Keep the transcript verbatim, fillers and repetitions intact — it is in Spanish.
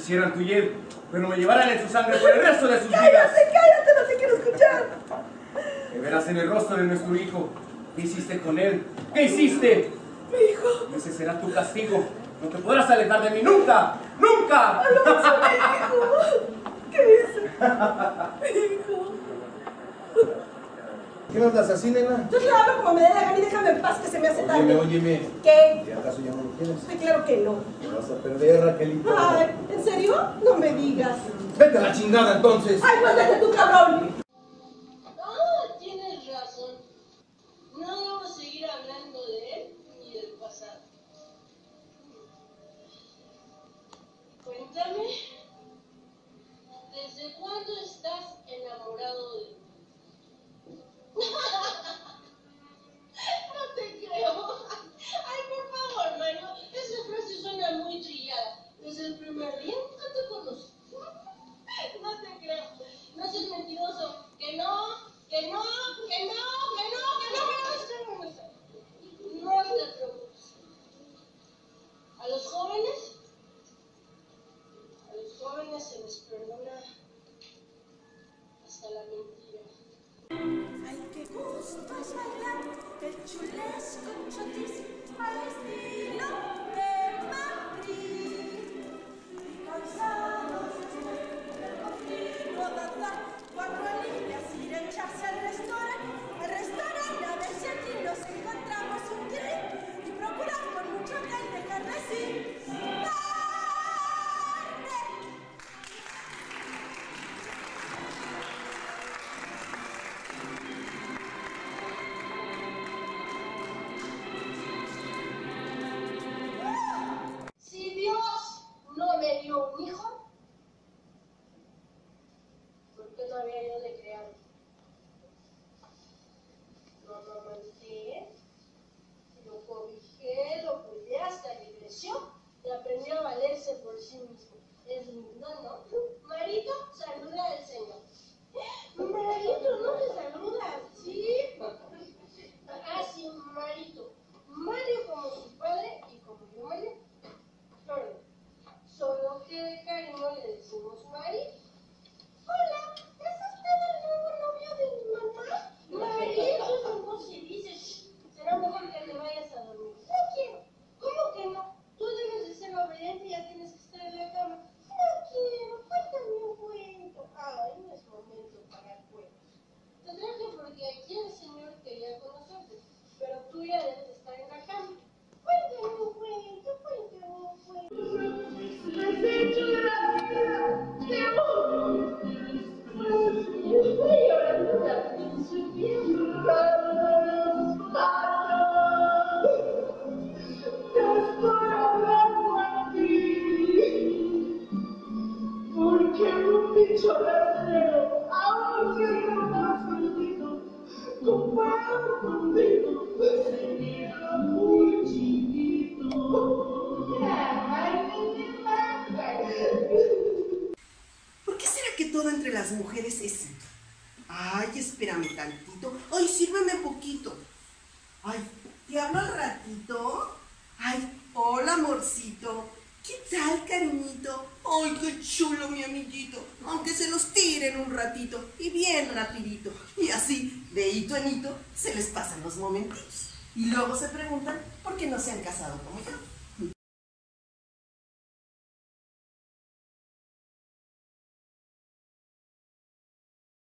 quisieran tu hiel, pero me llevarán en su sangre por el resto de sus vidas. ¡Cállate, cállate! ¡No te quiero escuchar! Que verás en el rostro de nuestro hijo. ¿Qué hiciste con él? ¿Qué hiciste? Mi hijo. Ese será tu castigo. No te podrás alejar de mí nunca. ¡Nunca! Alonso, mi hijo. ¿Qué hice? Mi hijo. ¿Qué nos das así, nena? Yo te hablo como me dé la gana y déjame en paz que se me hace tarde. Óyeme, óyeme. ¿Qué? ¿Y acaso ya no lo quieres? Ay, claro que no. Te vas a perder, Raquelito. Ay, ¿en serio? No me digas. Vete a la chingada, entonces. Ay, vuélvete tú, cabrón. Ah, tienes razón. No debo seguir hablando de él ni del pasado. Cuéntame, ¿desde cuándo estás enamorado de él? No te creo. Ay, por favor, Mario, esa frase suena muy trillada. Desde el primer día no te conocí. No te creo. No seas mentiroso. Que no, que no, que no, que no, que no, que no, que no. No te preocupes. A los jóvenes, a los jóvenes se les perdona hasta la mentira. Ay, qué gusto es bailar el chulesco chotis al estilo de Madrid. Y cansados del continuo danzar, cuatro líneas ir a echarse al restaurante, al restaurante a ver si aquí nos encontramos un día y procurar con mucho que y dejar de sin tarde. Si Dios no me dio un hijo, ¿por qué no había yo de crearlo? Lo amamanté, lo cobijé, lo cuidé hasta que creció y aprendió a valerse por sí mismo. Es lindo, ¿no? Marito, saluda al Señor. Marito, no me saludas, ¿sí? Ah, sí, Marito. Mario como su padre y como yo Mario. Solo, solo que de cariño le decimos Mari. Hola, ¿es usted el nuevo novio de mi mamá? Mari, eso no se dice. Shh, será mejor que te vayas a dormir. No quiero. ¿Cómo que no? Tú debes de ser obediente y ya tienes que estar en la cama. No quiero, cuéntame un cuento. Ay, no es momento para cuentos. Te traje porque aquí el Señor quería conocerte, pero tú ya debes de estar en la cama. Cuéntame un cuento, cuéntame un cuento. Has hecho de la vida, te amo. Estoy llorando la principio. Estoy hablando a ti. Porque un bicho verdadero, aunque no más sentido, comparado contigo, sería muy chiquito. ¿Por qué será que todo entre las mujeres es así? Ay, espérame tantito. Ay, sírveme poquito. Ay, ¿te hablo al ratito? Ay, hola, amorcito. ¿Qué tal, cariñito? Ay, qué chulo, mi amiguito. Aunque se los tiren un ratito y bien rapidito. Y así, de hito en hito, se les pasan los momentitos. Y luego se preguntan por qué no se han casado como yo.